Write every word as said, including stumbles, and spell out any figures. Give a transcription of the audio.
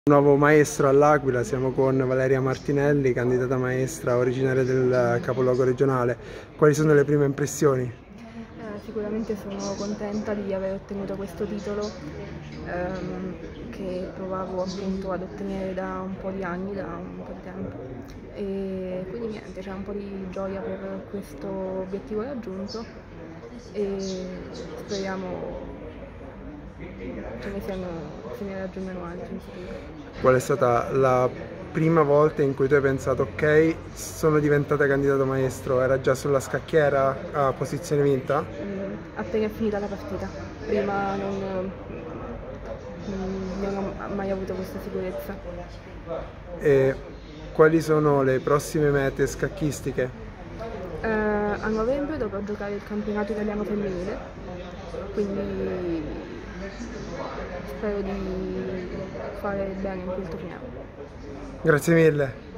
Nuovo maestro all'Aquila, siamo con Valeria Martinelli, candidata maestra originaria del capoluogo regionale. Quali sono le prime impressioni? Eh, sicuramente sono contenta di aver ottenuto questo titolo ehm, che provavo appunto ad ottenere da un po' di anni, da un po' di tempo, e quindi niente, c'è un po' di gioia per questo obiettivo raggiunto e speriamo ce ne siano, se ne raggiungano altri in futuro. Qual è stata la prima volta in cui tu hai pensato ok, sono diventata candidata maestro? Era già sulla scacchiera a posizione vinta? Mm, appena è finita la partita, prima non, mm, non ho mai avuto questa sicurezza. E quali sono le prossime mete scacchistiche? Eh, a novembre dovrò giocare il campionato italiano femminile, quindi spero di fare bene in questo finale. Grazie mille.